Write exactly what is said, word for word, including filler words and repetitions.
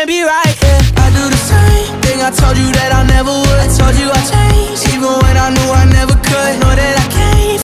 can't be right, yeah. I do the same thing I told you that I never would. I told you I changed, even when I knew I never could. Know that I can't